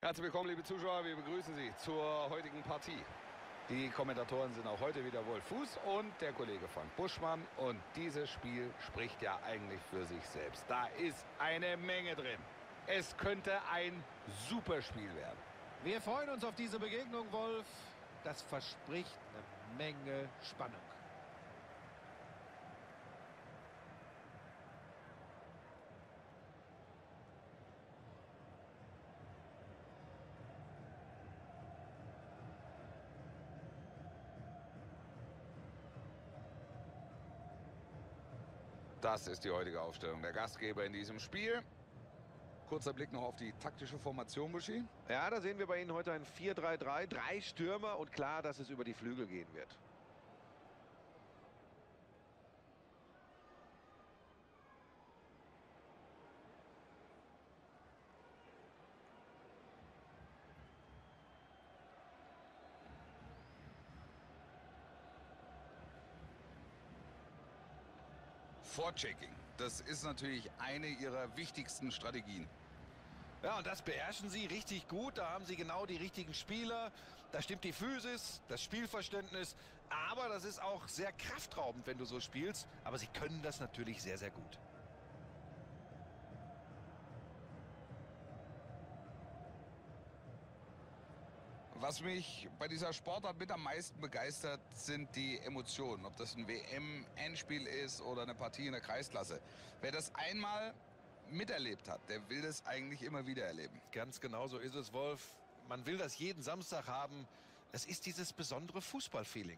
Herzlich willkommen, liebe Zuschauer. Wir begrüßen Sie zur heutigen Partie. Die Kommentatoren sind auch heute wieder Wolf Fuß und der Kollege Frank Buschmann. Und dieses Spiel spricht ja eigentlich für sich selbst. Da ist eine Menge drin. Es könnte ein Superspiel werden. Wir freuen uns auf diese Begegnung, Wolf. Das verspricht eine Menge Spannung. Das ist die heutige Aufstellung der Gastgeber in diesem Spiel. Kurzer Blick noch auf die taktische Formation, Buschi. Ja, da sehen wir bei Ihnen heute ein 4-3-3, 3 Stürmer und klar, dass es über die Flügel gehen wird. Vorchecking, das ist natürlich eine ihrer wichtigsten Strategien. Ja, und das beherrschen sie richtig gut. Da haben sie genau die richtigen Spieler. Da stimmt die Physis, das Spielverständnis. Aber das ist auch sehr kraftraubend, wenn du so spielst. Aber sie können das natürlich sehr, sehr gut. Was mich bei dieser Sportart mit am meisten begeistert, sind die Emotionen. Ob das ein WM-Endspiel ist oder eine Partie in der Kreisklasse. Wer das einmal miterlebt hat, der will das eigentlich immer wieder erleben. Ganz genau so ist es, Wolf. Man will das jeden Samstag haben. Es ist dieses besondere Fußballfeeling.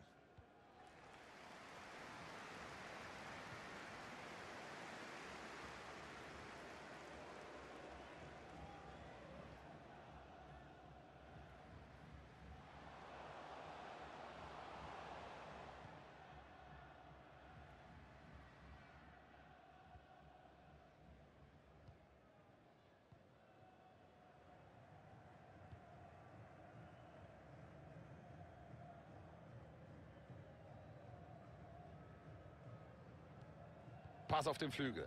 Pass auf den Flügel.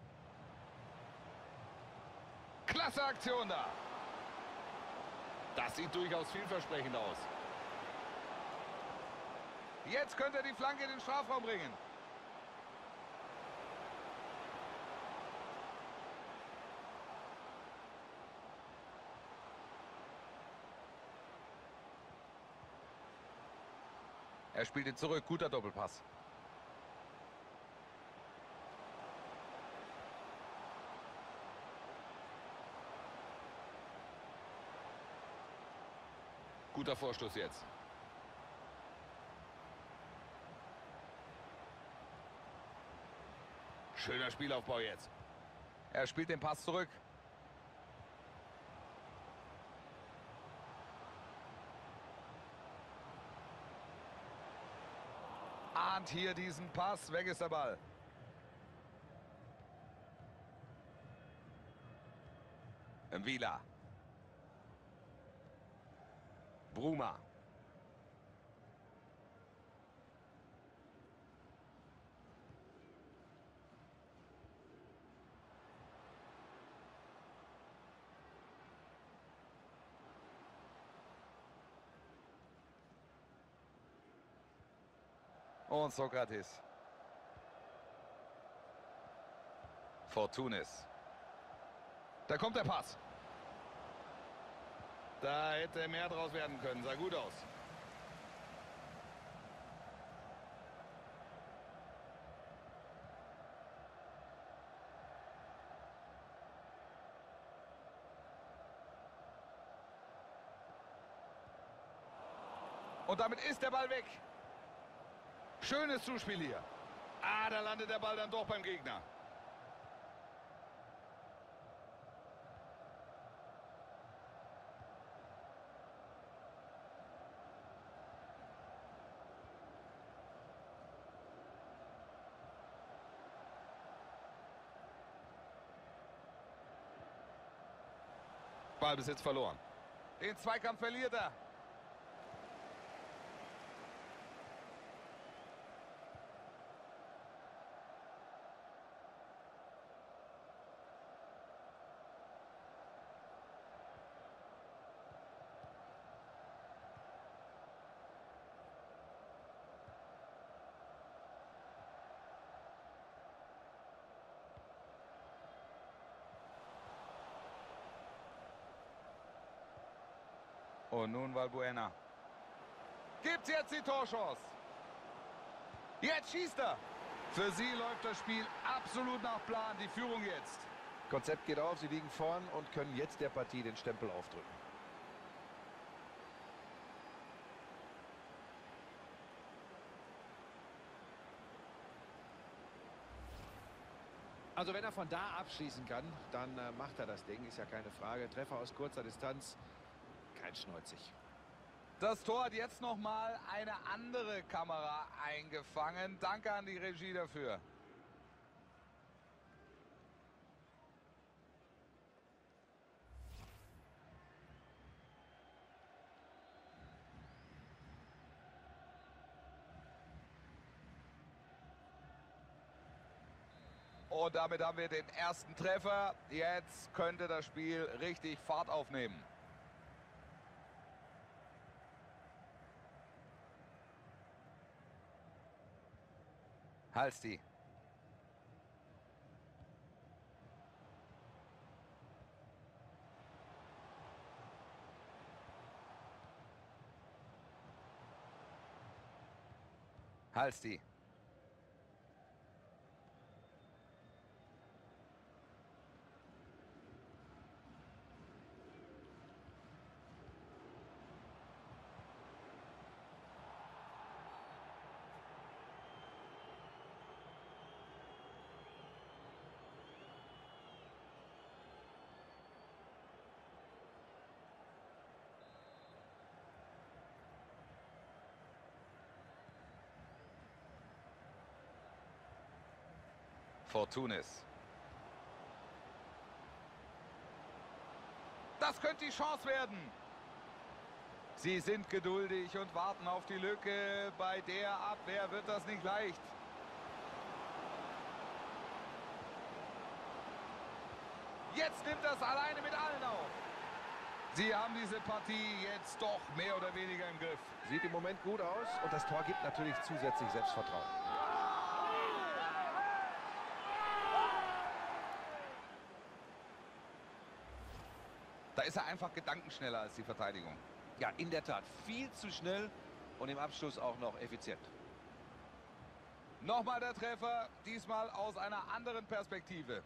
Klasse Aktion da. Das sieht durchaus vielversprechend aus. Jetzt könnte er die Flanke in den Strafraum bringen. Er spielt ihn zurück. Guter Doppelpass. Guter Vorstoß jetzt. Schöner Spielaufbau jetzt. Er spielt den Pass zurück. Ahnt hier diesen Pass. Weg ist der Ball. Wieler. Bruma. Und Sokrates. Fortunis. Da kommt der Pass. Da hätte mehr draus werden können. Sah gut aus. Und damit ist der Ball weg. Schönes Zuspiel hier. Ah, da landet der Ball dann doch beim Gegner. Ballbesitz verloren. Den Zweikampf verliert er. Und nun Valbuena. Gibt's jetzt die Torchance. Jetzt schießt er. Für sie läuft das Spiel absolut nach Plan. Die Führung jetzt. Konzept geht auf, sie liegen vorn und können jetzt der Partie den Stempel aufdrücken. Also wenn er von da abschließen kann, dann macht er das Ding, ist ja keine Frage. Treffer aus kurzer Distanz, kein Schneuzig. Das Tor hat jetzt nochmal eine andere Kamera eingefangen. Danke an die Regie dafür. Und damit haben wir den ersten Treffer. Jetzt könnte das Spiel richtig Fahrt aufnehmen. Halsti. Halsti. Fortunis. Das könnte die Chance werden. Sie sind geduldig und warten auf die Lücke. Bei der Abwehr wird das nicht leicht. Jetzt nimmt das alleine mit allen auf. Sie haben diese Partie jetzt doch mehr oder weniger im Griff. Sieht im Moment gut aus und das Tor gibt natürlich zusätzlich Selbstvertrauen. Da ist er einfach gedankenschneller als die Verteidigung. Ja, in der Tat, viel zu schnell und im Abschluss auch noch effizient. Nochmal der Treffer, diesmal aus einer anderen Perspektive.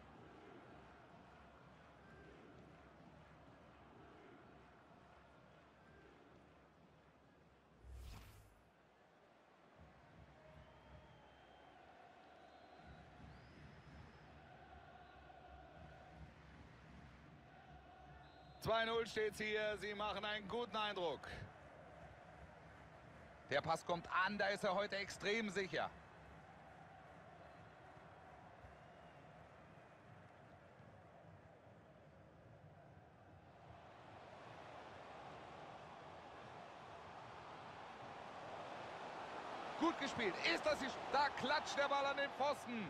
(2:0) steht's hier. Sie machen einen guten Eindruck. Der Pass kommt an, da ist er heute extrem sicher. Gut gespielt. Ist das die... Da klatscht der Ball an den Pfosten.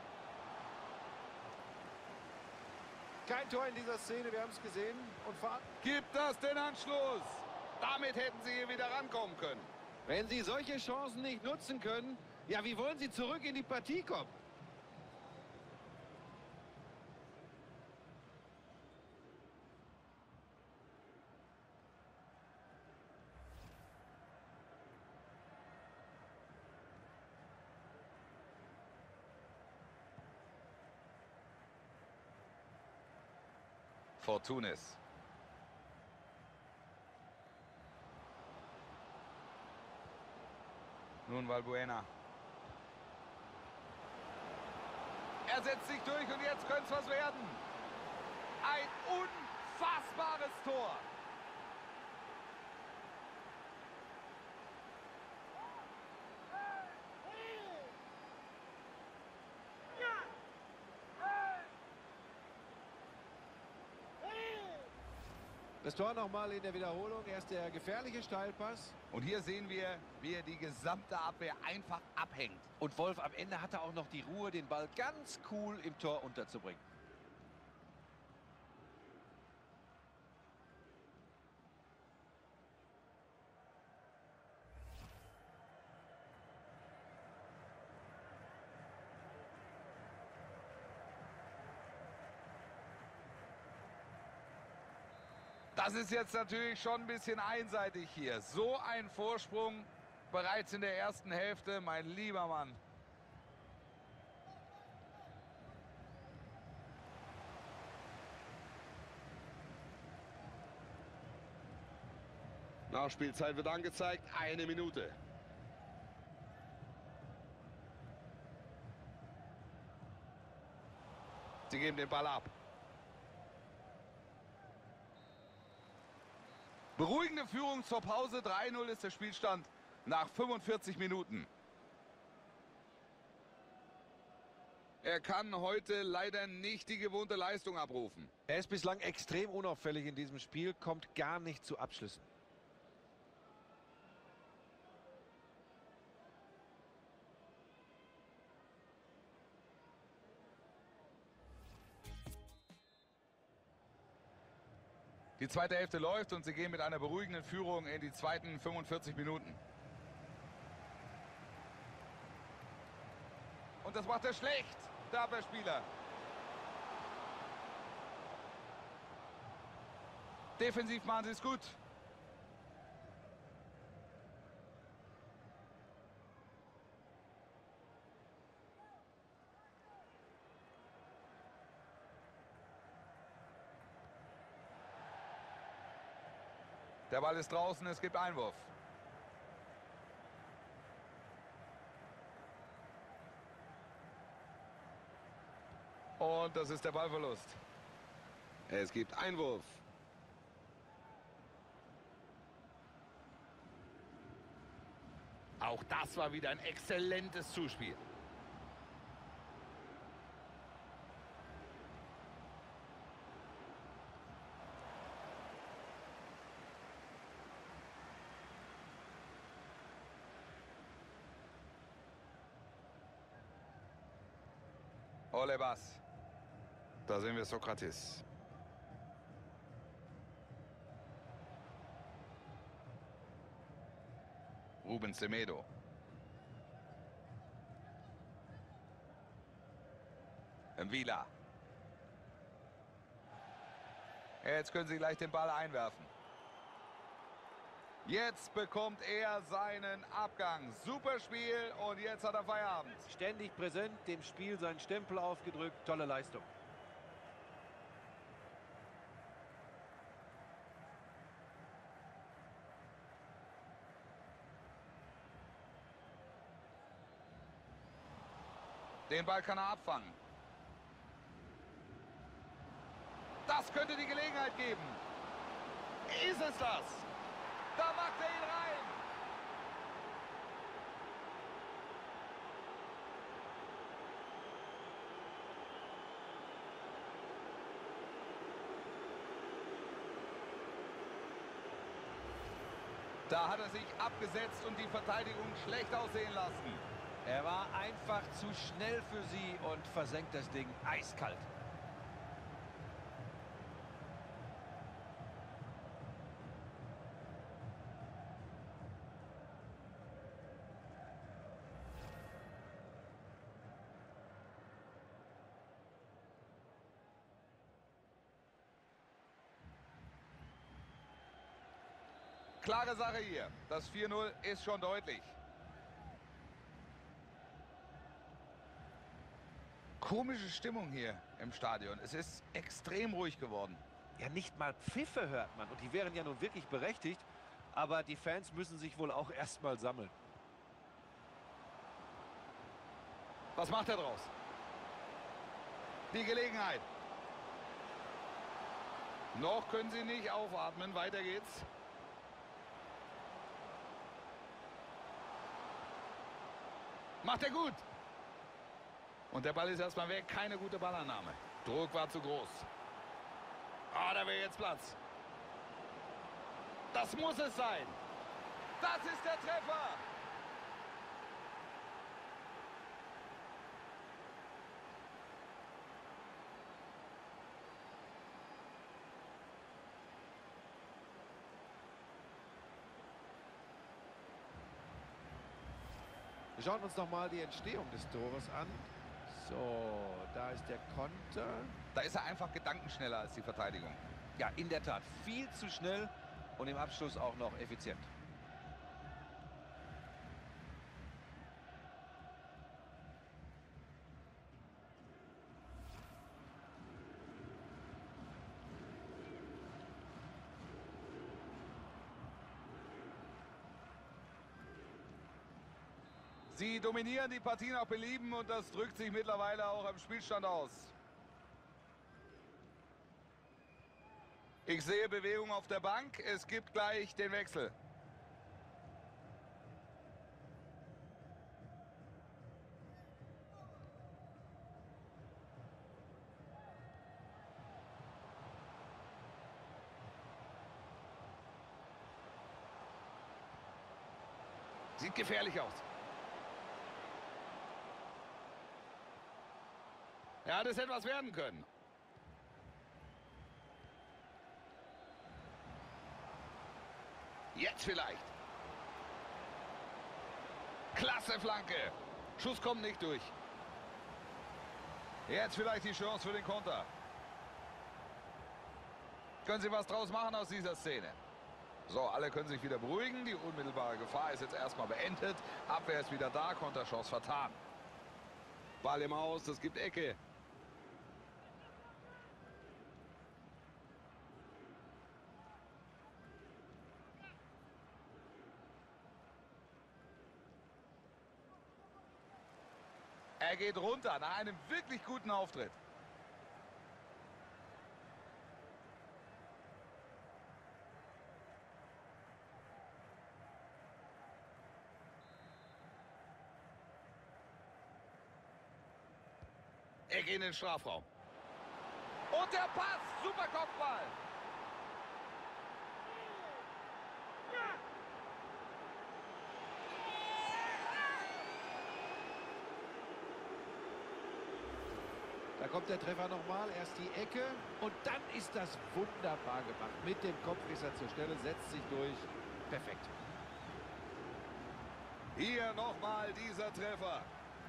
Kein Tor in dieser Szene, wir haben es gesehen. Und Gibt das den Anschluss? Damit hätten sie hier wieder rankommen können. wenn Sie solche Chancen nicht nutzen können, ja, wie wollen Sie zurück in die Partie kommen? Fortunis. Nun Valbuena. Er setzt sich durch und jetzt könnte es was werden. Ein unfassbares Tor. Das Tor nochmal in der Wiederholung. Erst der gefährliche Steilpass. Und hier sehen wir, wie er die gesamte Abwehr einfach abhängt. Und Wolf, am Ende hat er auch noch die Ruhe, den Ball ganz cool im Tor unterzubringen. Das ist jetzt natürlich schon ein bisschen einseitig hier. So ein Vorsprung bereits in der ersten Hälfte, mein lieber Mann. Nachspielzeit wird angezeigt, 1 Minute. Sie geben den Ball ab. Beruhigende Führung zur Pause. 3:0 ist der Spielstand nach 45 Minuten. Er kann heute leider nicht die gewohnte Leistung abrufen. Er ist bislang extrem unauffällig in diesem Spiel, kommt gar nicht zu Abschlüssen. Die zweite Hälfte läuft und sie gehen mit einer beruhigenden Führung in die zweiten 45 Minuten. Und das macht er schlecht, der Abwehrspieler. Defensiv machen sie es gut. Der Ball ist draußen, es gibt Einwurf. Und das ist der Ballverlust. Es gibt Einwurf. Auch das war wieder ein exzellentes Zuspiel. Ole Bass. Da sehen wir Sokrates. Ruben Semedo. Vila. Jetzt können sie gleich den Ball einwerfen. Jetzt bekommt er seinen Abgang. Super Spiel und jetzt hat er Feierabend. Ständig präsent, dem Spiel seinen Stempel aufgedrückt, tolle Leistung. Den Ball kann er abfangen. Das könnte die Gelegenheit geben. Ist es das? Da macht er ihn rein. Da hat er sich abgesetzt und die Verteidigung schlecht aussehen lassen. Er war einfach zu schnell für sie und versenkt das Ding eiskalt. Klare Sache hier. Das 4:0 ist schon deutlich. Komische Stimmung hier im Stadion. Es ist extrem ruhig geworden. Ja, nicht mal Pfiffe hört man und die wären ja nun wirklich berechtigt, aber die Fans müssen sich wohl auch erstmal sammeln. Was macht er draus? Die Gelegenheit. Noch können sie nicht aufatmen. Weiter geht's. Macht er gut. Und der Ball ist erstmal weg. Keine gute Ballannahme. Druck war zu groß. Ah, da wäre jetzt Platz. Das muss es sein. Das ist der Treffer. Wir schauen uns noch mal die Entstehung des Tores an. So, da ist der Konter. Da ist er einfach gedankenschneller als die Verteidigung. Ja, in der Tat. Viel zu schnell und im Abschluss auch noch effizient. Sie dominieren die Partie nach Belieben und das drückt sich mittlerweile auch am Spielstand aus. Ich sehe Bewegung auf der Bank. Es gibt gleich den Wechsel. Sieht gefährlich aus. Ja, das hätte was werden können. Jetzt vielleicht. Klasse Flanke. Schuss kommt nicht durch. Jetzt vielleicht die Chance für den Konter. Können Sie was draus machen aus dieser Szene? So, alle können sich wieder beruhigen. Die unmittelbare Gefahr ist jetzt erstmal beendet. Abwehr ist wieder da, Konterchance vertan. Ball im Aus, das gibt Ecke. Er geht runter nach einem wirklich guten Auftritt. Er geht in den Strafraum. Und der Pass, super Kopfball. Da kommt der Treffer nochmal, erst die Ecke und dann ist das wunderbar gemacht. Mit dem Kopf ist er zur Stelle, setzt sich durch. Perfekt. Hier nochmal dieser Treffer.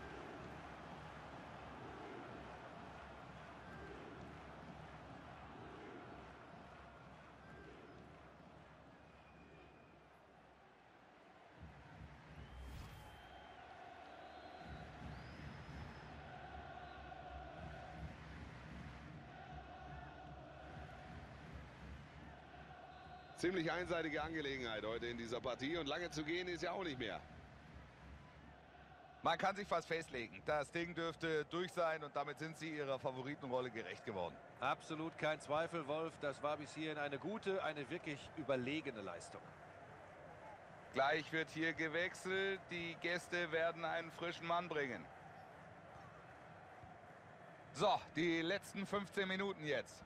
Ziemlich einseitige Angelegenheit heute in dieser Partie und lange zu gehen ist ja auch nicht mehr. Man kann sich fast festlegen. Das Ding dürfte durch sein und damit sind sie ihrer Favoritenrolle gerecht geworden. Absolut kein Zweifel, Wolf. Das war bis hierhin eine gute, eine wirklich überlegene Leistung. Gleich wird hier gewechselt. Die Gäste werden einen frischen Mann bringen. So, die letzten 15 Minuten jetzt.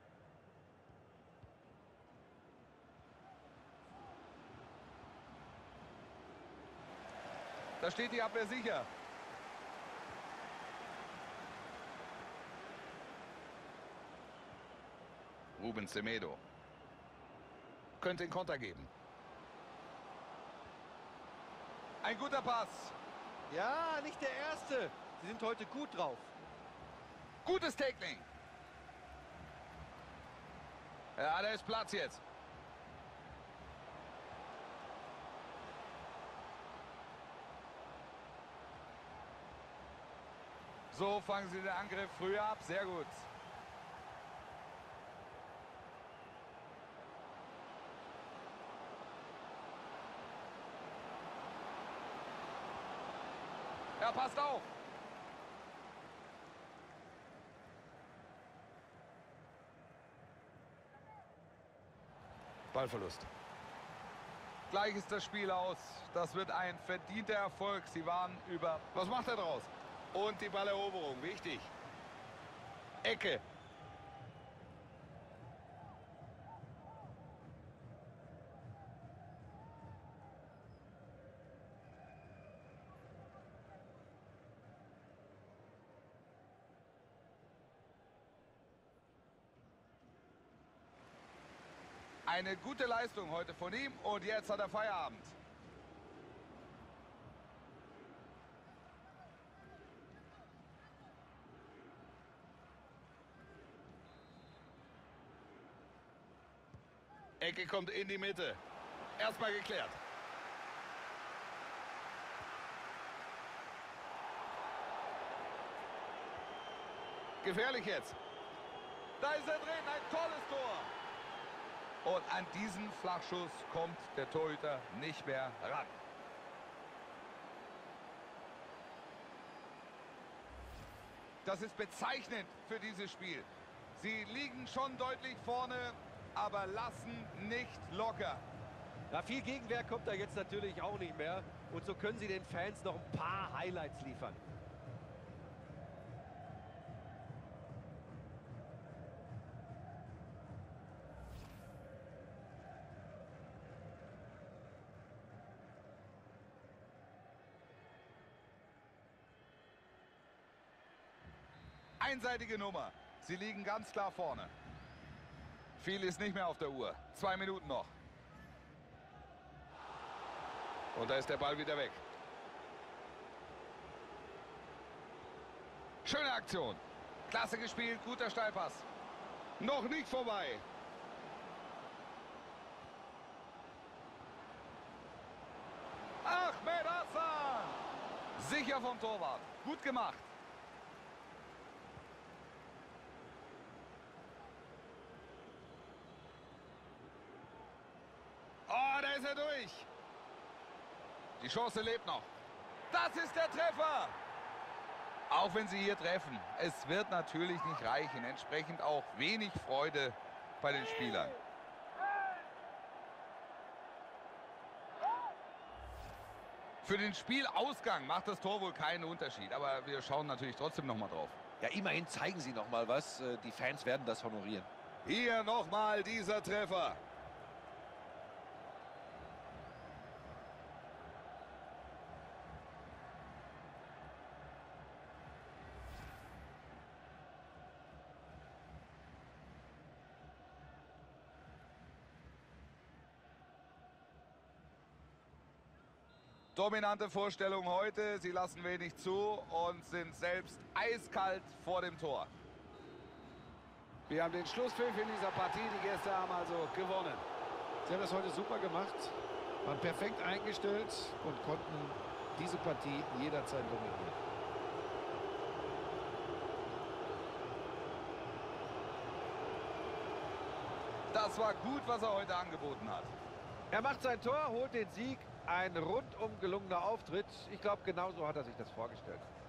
Da steht die Abwehr sicher. Ruben Semedo. Könnte den Konter geben. Ein guter Pass. Ja, nicht der Erste. Sie sind heute gut drauf. Gutes Tackling. Ja, da ist Platz jetzt. So fangen sie den Angriff früher ab. Sehr gut. Ja, passt auf. Ballverlust. Gleich ist das Spiel aus. Das wird ein verdienter Erfolg. Sie waren über... Was macht er draus? Und die Balleroberung, wichtig. Ecke. Eine gute Leistung heute von ihm und jetzt hat er Feierabend. Ecke kommt in die Mitte. Erstmal geklärt. Gefährlich jetzt. Da ist er drin, ein tolles Tor. Und an diesen Flachschuss kommt der Torhüter nicht mehr ran. Das ist bezeichnend für dieses Spiel. Sie liegen schon deutlich vorne, aber lassen nicht locker. Ja, viel Gegenwehr kommt da jetzt natürlich auch nicht mehr. Und so können sie den Fans noch ein paar Highlights liefern. Einseitige Nummer. Sie liegen ganz klar vorne. Viel ist nicht mehr auf der Uhr. 2 Minuten noch. Und da ist der Ball wieder weg. Schöne Aktion. Klasse gespielt, guter Steilpass. Noch nicht vorbei. Ahmed Hassan. Sicher vom Torwart. Gut gemacht. Oh, da ist er durch. Die Chance lebt noch. Das ist der Treffer. Auch wenn sie hier treffen, es wird natürlich nicht reichen. Entsprechend auch wenig Freude bei den Spielern. Für den Spielausgang macht das Tor wohl keinen Unterschied. Aber wir schauen natürlich trotzdem noch mal drauf. Ja, immerhin zeigen sie noch mal was. Die Fans werden das honorieren. Hier nochmal dieser Treffer. Dominante Vorstellung heute. Sie lassen wenig zu und sind selbst eiskalt vor dem Tor. Wir haben den Schlusspfiff in dieser Partie. Die Gäste haben also gewonnen. Sie haben das heute super gemacht, waren perfekt eingestellt und konnten diese Partie jederzeit dominieren. Das war gut, was er heute angeboten hat. Er macht sein Tor, holt den Sieg. Ein rundum gelungener Auftritt. Ich glaube, genauso hat er sich das vorgestellt.